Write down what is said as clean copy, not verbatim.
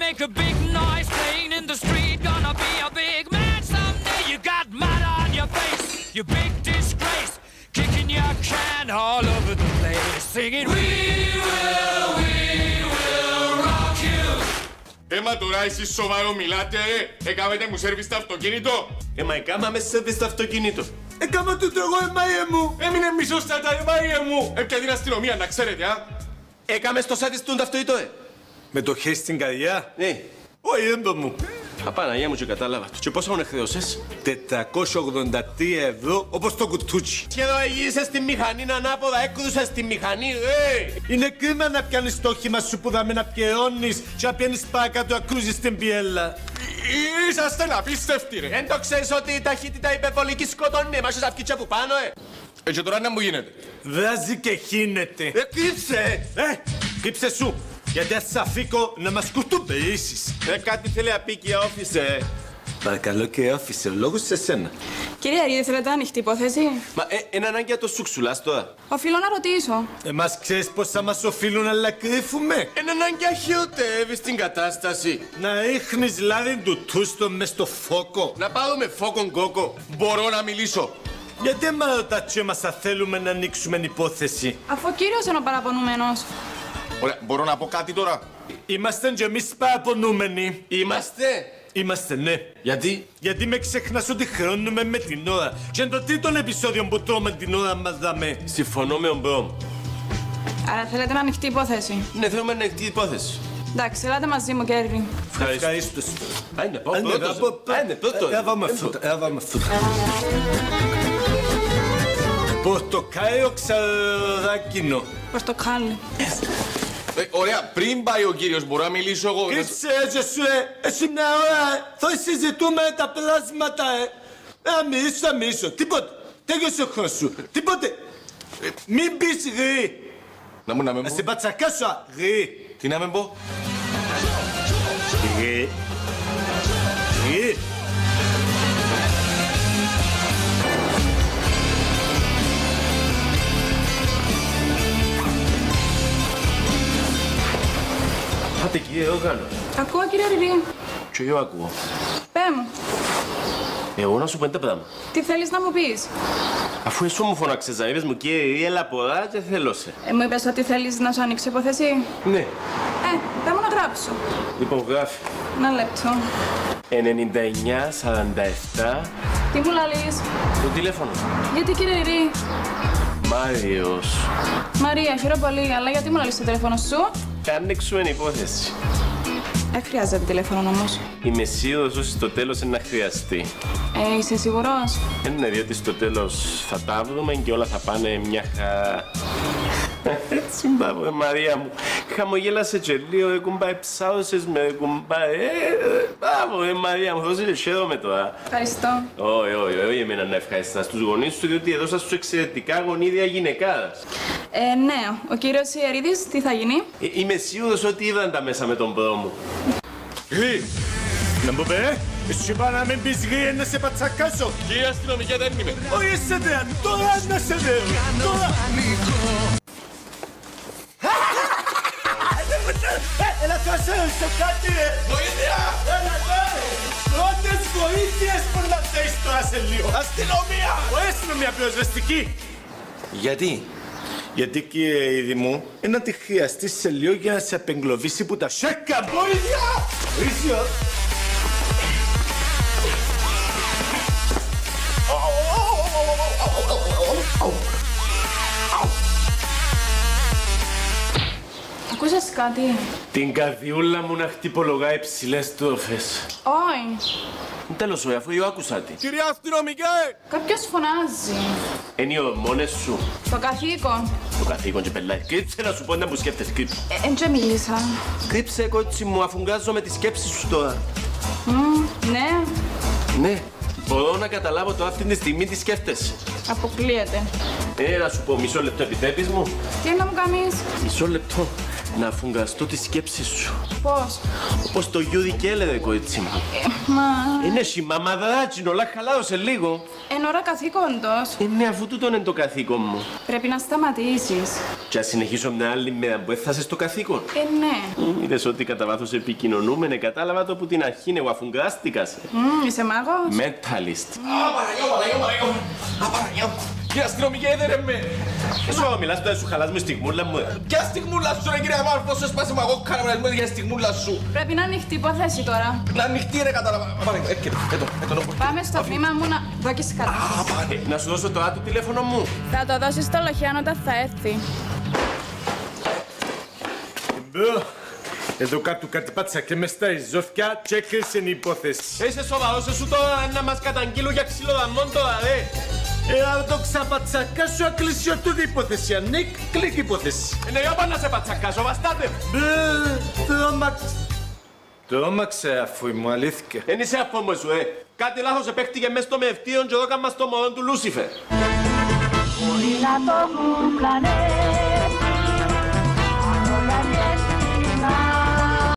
make a big noise playing in the street. Gonna be a big man someday. You got mud on your face, you big disgrace. Kicking your can all over the place, singing we will rock you. Έμα τώρα εσείς σοβαρό μιλάτε, έκαμετε μου σέρβις το αυτοκίνητο. Μα έκαμαμε σέρβις το αυτοκίνητο. Έκαμα τούτο εγώ εμάιε μου. Έμεινε μισό στα τα εμάιε μου. Έπια την αστυνομία να ξέρετε, α. Έκαμε στο σάρις του αυτοκίνητο, Με το χέρι στην καρδιά. Ναι. Όχι, έμπα μου. Απαναγία μου και κατάλαβα. Και πόσα μου χρέωσες? 483 ευρώ όπως το κουτούτσι. Σχεδόν γύρισες στη μηχανή ανάποδα, έκρουσες στη μηχανή, Είναι κρίμα να πιάνεις το όχημα σου που δάμε να πιερώνεις και να πιάνεις παρακάτω να κρούζεις την πιέλα. Είσαστε απίστευτοι, ρε. Δεν το ξέρεις ότι η ταχύτητα υπερβολική σκοτώνει εμάς και σαφκίτσα που πάνω, Και τώρα να μου γίνεται. Βράζει και χύνεται. Κρύψε! Κρύψε σου. Γιατί ας σ' αφήκω να μας κουτουπερίσεις. Κάτι θέλει να πει και όφισε. Παρακαλώ και όφισε, λόγος σε σένα. Κύριε Αρίδη, θέλετε ανοιχτή υπόθεση? Μα είναι ανάγκη για το σουξουλάς τώρα. Οφείλω να ρωτήσω. Εμάς ξέρεις πως θα μας οφείλουν να κρύφουμε. Είναι ανάγκη να χειοτεύεις την κατάσταση. Να ρίχνεις λάδι του τούστο μες στο φόκο. Να πάρουμε φόκον κόκο. Μπορώ να μιλήσω. Γιατί μα ρωτάς και μας θα θέλουμε να ανοίξουμε υπόθεση. Αφού ο κύριος είναι ο παραπονουμένος. Ωραία, μπορώ να πω κάτι τώρα. Είμαστε και εμείς παραπονούμενοι. Είμαστε. Είμαστε, ναι. Γιατί? Γιατί με ξεχνάς ότι χρεώνουμε με την ώρα. Και είναι το τρίτο επεισόδιο που τρώμε την ώρα μας δαμε. Συμφωνώ με τον Μπρόμ. Άρα θέλετε να ανοιχτή υπόθεση. Ναι, θέλουμε να ανοιχτή υπόθεση. Εντάξει, ελάτε μαζί μου, Κέρβι. Ευχαριστώ. Άντε, πάω πρώτος. Άντε, πρώτος. Έβαμε φούτα. Πορτοκάλιο ξαροδάκινο. Πορτοκάλι. Ωραία, πριν πάει ο κύριος, μπορώ να μιλήσω εγώ. Κρύψε έτσι σου, εσύ μια ώρα θα συζητούμε τα πλάσματα, Να μιλήσω, τίποτε. Τέλειωσε ο χρόνος σου, τίποτε. Μην πεις γρή. Να μου να με πω. Να σε πατσακάσω, γρή. Τι να με πω. Γρή. Γρή. Πάτε κύριε Όργανο. Ακούω, κύριε Αρίδη. Και εγώ ακούω. Πέ μου, Εγώ να σου πω ένα πράγμα. τι θέλεις να μου πεις? Αφού εσύ μου φωνάξες, είπες μου κύριε, έλα πορά και θέλω σε. Μου είπες ότι θέλεις να σου ανοίξω υπόθεση. Ναι. Πέ μου να γράψω. Λοιπόν, γράφει. Ένα λεπτό. 99-47. Τι μου λαλείς? Το τηλέφωνο. Γιατί, κύριε Αρίδη? Μάριος. Μαρία, χαίρομαι πολύ, αλλά γιατί μου λαλείς το τηλέφωνο σου? Κάνεξουμε υπόθεση. Δεν χρειάζεται τηλέφωνο όμως. Είμαι σίγουρος ότι στο τέλος είναι να χρειαστεί. Είσαι σίγουρος? Ναι, διότι στο τέλος θα τα βρούμε και όλα θα πάνε μια χαρά. Έτσι μπράβο, Μαρία μου. Χαμογέλασε και λίγο, κουμπάει, ψάωσες με, κουμπάει. Μπράβο, Μαρία μου, δώσε και χαίρομαι τώρα. Ευχαριστώ. Όχι εμένα να ευχαριστάς τους γονείς σου, διότι έδωσα σου εξαιρετικά γονίδια γυναικάδας. Ναι, ο κύριος Ιερίδης τι θα γίνει? Είμαι σίγουρος ότι είδαν τα μέσα με τον πρόμο. Γρή. Να μου πέ, εσύ είπα να μην πεις γρή, να σε πατσακάσω. Κύριε αστυνομικέ, δεν είμαι. Όχι, σε δέαν, τώρα να σε δέω. Τώρα. Έλα θα σε κάτι, Βοήθεια! Πρώτες βοήθειες που να θέεις τώρα σε λίγο. Αστυνομία! Όχι αστυνομία πυροσβεστική. Γιατί? Γιατί κύριε είδη μου, να τη χρειαστείς σε λίγο για να σε απεγκλωβίσει που τα σέκα. Βοήθεια! Βοήθεια! Ακούσες κάτι? Την καρδιούλα μου να χτυπολογάει ψηλές στροφές. Όχι. Τέλος, αφού εγώ άκουσα τη. Κυρία αστυνομικέ! Κάποιος φωνάζει. Είναι οι ορμόνες σου. Το καθήκον. Το καθήκον και πελάει. Κρύψε να σου πω να μου σκέφτεσαι, κρύψε. Εν και μίλησα. Κρύψε, κότσι μου, αφουγκάζω με τις σκέψεις σου τώρα. Ναι, Ναι, μπορώ να καταλάβω τώρα αυτή τη στιγμή τι σκέφτεσαι. αποκλείεται. Να σου πω, μισό λεπτό επιτρέπεις μου. Τι να μου κάνεις? Μισό λεπτό. Να φουγκαστώ τη σκέψη σου. Πώς? Όπως το γιούδι και έλεγε, κοίτσι μου. Μα... Είναι σιμαμαδάτσινο, όλα χαλάωσε λίγο. Εν ώρα καθήκοντος. Ναι, αφού τούτον είναι το καθήκον μου. Πρέπει να σταματήσεις. Και ας συνεχίσω μια άλλη μέρα που έφτασε στο καθήκον. Ναι. Είδες ότι κατά βάθος επικοινωνούμενε, κατάλαβα το που την αρχή, εγώ αφουγκάστηκα σε. Είσαι μάγος. Mentalist. Απαραγιώ. Κύριε αστυνομική, έδερε με. Εσύ μιλάς τώρα, σου χαλάς με στιγμούλα μου. Ποια στιγμούλα σου, ρε κύριε Αμάρ, πόσο σπάσε μου εγώ κάνα με για στιγμούλα σου. Πρέπει να ανοιχτεί υπόθεση τώρα. Να ανοιχτεί, ρε, κατάλαβα. Απαραγιώ, έρχεται, έτω. Πάμε στο τμήμα μου να δώκεις καλά. Να σου δώσω τώρα το τηλέφωνο μου. Θα το δώσεις στο Λοχιάν όταν θα έρθει. Εδώ κάτω κάτι πάτησα και μες στα ιζόφια και έκλεισε η υπόθεση. Είσαι σοβαρός, εσύ τώρα να μας καταγγείλουν για ξυλοδαμόν τώρα, ρε. Αν το ξαπατσακά σου ακλείσει τούτη υπόθεση, ανήκ, κλικ υπόθεση. Ναι, για να σε πατσακάσω, βαστάτε. Τρόμαξε αφού μου αλήθεια. Εν είσαι αφόμο σου, Κάτι λάθος επέχτηκε μες στο μευτήον και εδώ κάμα στο μωρόν του Λούσιφερ. Μπορεί να το κουπλανέ